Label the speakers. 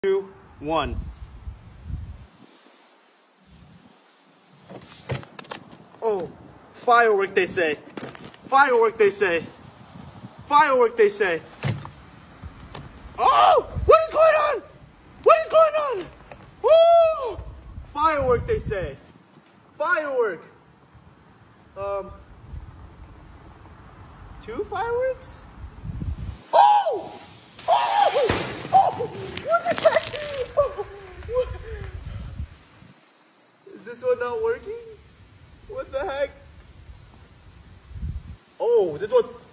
Speaker 1: 2, 1. Oh, firework they say. Firework they say. Firework they say. Oh! What is going on? What is going on? Oh! Firework they say. Firework. 2 fireworks? Oh! Oh! Oh! What the heck? Oh, what? Is this one not working? What the heck? Oh, this one.